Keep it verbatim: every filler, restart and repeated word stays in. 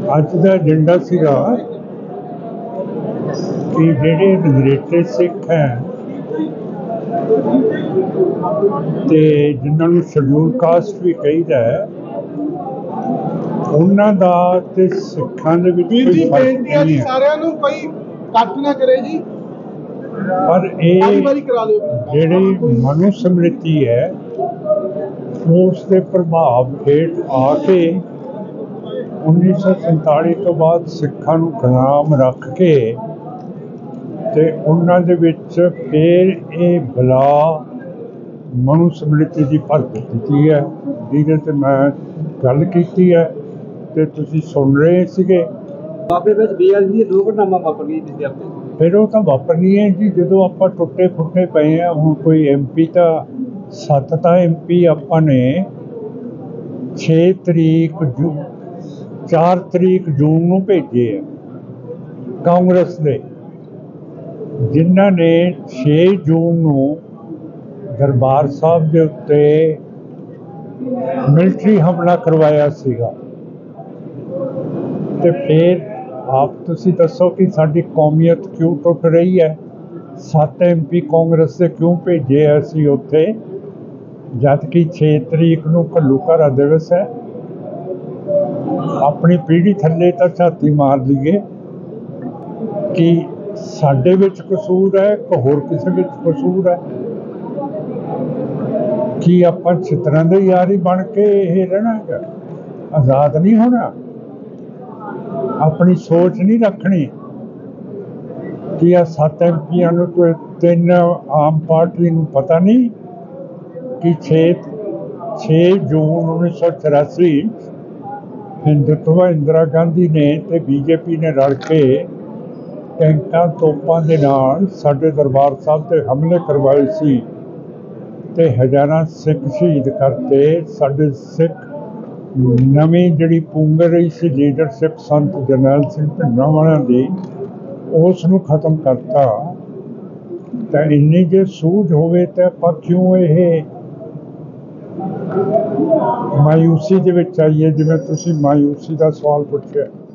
ਅੱਜ ਦਾ ਏਜੰਡਾ ਸੀਗਾ ਕਿ ਜਿਹੜੇ ਰਿਗਰੇਟਡ ਸਿੱਖ ਹੈ ਤੇ ਜਿਨ੍ਹਾਂ ਨੂੰ ਸ਼ਡਿਊਲ ਕਾਸਟ ਵੀ ਕਹੀਦਾ ਹੈ, ਉਹਨਾਂ ਦਾ ਤੇ ਸਿੱਖਾਂ ਦੇ ਵਿੱਚ ਕੋਈ ਫਰਕ ਨਹੀਂ ਹੈ। ਸਾਰਿਆਂ ਨੂੰ ਕੋਈ ਕੱਟ ਨਾ ਕਰੇ ਜੀ, ਪਰ ਇਹ ਜਿਹੜੀ ਮਨੂ ਸਮ੍ਰਿਤੀ ਹੈ ਉਸ ਦੇ ਪ੍ਰਭਾਵ ਹੇਠ ਆ ਕੇ ਉੱਨੀ ਸੌ ਸੰਤਾਲੀ ਤੋਂ ਬਾਅਦ ਸਿੱਖਾਂ ਨੂੰ ਗੁਲਾਮ ਰੱਖ ਕੇ ਤੇ ਉਹਨਾਂ ਦੇ ਵਿੱਚ ਫਿਰ ਇਹ ਬਲਾ ਮਨੂ ਸਮ੍ਰਿਤੀ ਦੀ ਭਰ ਦਿੱਤੀ ਹੈ, ਜਿਹਦੇ 'ਤੇ ਮੈਂ ਗੱਲ ਕੀਤੀ ਹੈ ਤੇ ਤੁਸੀਂ ਸੁਣ ਰਹੇ ਸੀਗੇ। ਬਾਬੇ ਵਿੱਚ ਬੇਅਦਬੀ ਦੋ ਘਟਨਾਵਾਂ ਵਾਪਰ ਗਈ ਸੀ ਆਪਣੇ, ਫਿਰ ਉਹ ਤਾਂ ਵਾਪਰਨੀ ਹੈ ਜੀ, ਜਦੋਂ ਆਪਾਂ ਟੁੱਟੇ ਫੁੱਟੇ ਪਏ ਹਾਂ। ਹੁਣ ਕੋਈ ਐਮ ਪੀ ਤਾਂ ਸੱਤ ਤਾਂ ਐਮ ਪੀ ਆਪਾਂ ਨੇ ਛੇ ਤਰੀਕ ਜੂ ਚਾਰ ਤਰੀਕ ਜੂਨ ਨੂੰ ਭੇਜੇ ਆ ਕਾਂਗਰਸ ਦੇ, ਜਿਨ੍ਹਾਂ ਨੇ ਛੇ ਜੂਨ ਨੂੰ ਦਰਬਾਰ ਸਾਹਿਬ ਦੇ ਉੱਤੇ ਮਿਲਟਰੀ ਹਮਲਾ ਕਰਵਾਇਆ ਸੀਗਾ। ਤੇ ਫਿਰ ਆਪ ਤੁਸੀਂ ਦੱਸੋ ਕਿ ਸਾਡੀ ਕੌਮੀਅਤ ਕਿਉਂ ਟੁੱਟ ਰਹੀ ਹੈ? ਸੱਤ ਐਮ ਪੀ ਕਾਂਗਰਸ ਦੇ ਕਿਉਂ ਭੇਜੇ ਅਸੀਂ ਉੱਥੇ, ਜਦ ਕਿ ਛੇ ਤਰੀਕ ਨੂੰ ਘੱਲੂਘਾਰਾ ਦਿਵਸ ਹੈ? ਆਪਣੀ ਪੀੜ੍ਹੀ ਥੱਲੇ ਤਾਂ ਝਾਤੀ ਮਾਰ ਲਈਏ ਕਿ ਸਾਡੇ ਵਿੱਚ ਕਸੂਰ ਹੈ ਕਿ ਹੋਰ ਕਿਸੇ ਵਿੱਚ ਕਸੂਰ ਹੈ? ਕੀ ਆਪਾਂ ਛਿੱਤਰਾਂ ਦੇ ਯਾਰ ਹੀ ਬਣ ਕੇ ਇਹ ਰਹਿਣਾ ਹੈਗਾ? ਆਜ਼ਾਦ ਨਹੀਂ ਹੋਣਾ? ਆਪਣੀ ਸੋਚ ਨਹੀਂ ਰੱਖਣੀ ਕਿ ਆ ਸੱਤ ਐਮ ਪੀਆਂ ਨੂੰ ਕੋਈ ਤਿੰਨ ਆਮ ਪਾਰਟੀ ਨੂੰ ਪਤਾ ਨਹੀਂ ਕਿ ਛੇ ਛੇ ਜੂਨ ਉੱਨੀ ਸੌ ਚੁਰਾਸੀ ਹਿੰਦੁਤਵਾ ਇੰਦਰਾ ਗਾਂਧੀ ਨੇ ਤੇ ਬੀਜੇਪੀ ਨੇ ਰਲ ਕੇ ਟੈਂਕਾਂ ਤੋਪਾਂ ਦੇ ਨਾਲ ਸਾਡੇ ਦਰਬਾਰ ਸਾਹਿਬ 'ਤੇ ਹਮਲੇ ਕਰਵਾਏ ਸੀ ਤੇ ਹਜ਼ਾਰਾਂ ਸਿੱਖ ਸ਼ਹੀਦ ਕਰਤੇ। ਸਾਡੇ ਸਿੱਖ ਨਵੀਂ ਜਿਹੜੀ ਪੁੰਗਰ ਰਹੀ ਸੀ ਲੀਡਰਸ਼ਿਪ ਸੰਤ ਜਰਨੈਲ ਸਿੰਘ ਭਿੰਡਰਾਂਵਾਲਿਆਂ ਦੀ, ਉਸ ਨੂੰ ਖਤਮ ਕਰਤਾ। ਤਾਂ ਇੰਨੀ ਜੇ ਸੂਝ ਹੋਵੇ ਤਾਂ ਆਪਾਂ ਕਿਉਂ ਇਹ ਮਾਯੂਸੀ ਦੇ ਵਿੱਚ ਆਈਏ, ਜਿਵੇਂ ਤੁਸੀਂ ਮਾਯੂਸੀ ਦਾ ਸਵਾਲ ਪੁੱਛਿਆ।